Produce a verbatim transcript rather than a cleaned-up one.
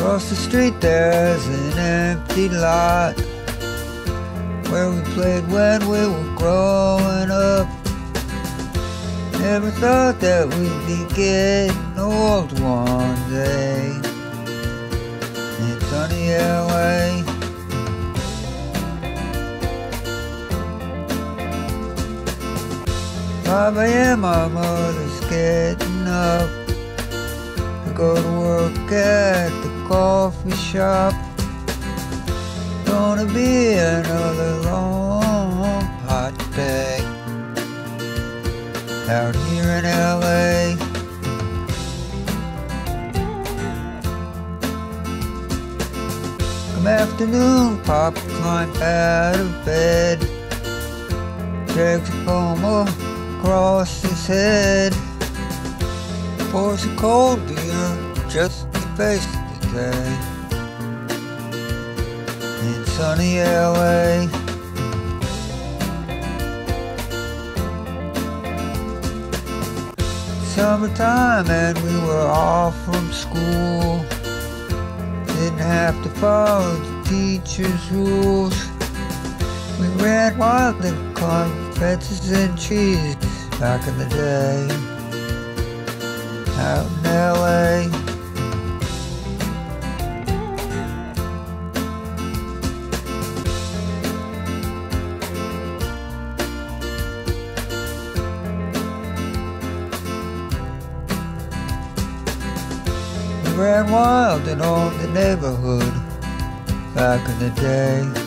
Across the street there's an empty lot where we played when we were growing up. Never thought that we'd be getting old one day in sunny L A. five A M my mother's getting up to go to work at the coffee shop. Gonna be another long hot day out here in L A. Come afternoon, Pop climbed out of bed, drags a comb across his head, pours a cold beer just to face the day in sunny L A. Summertime and we were off from school. Didn't have to follow the teacher's rules. We ran wild and climbed fences and trees back in the day out in L A. We ran wild and owned the neighborhood back in the day.